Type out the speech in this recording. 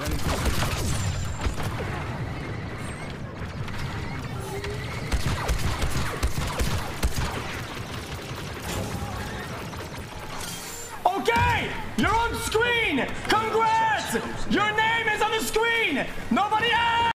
Okay, you're on screen. Congrats! Your name is on the screen. Nobody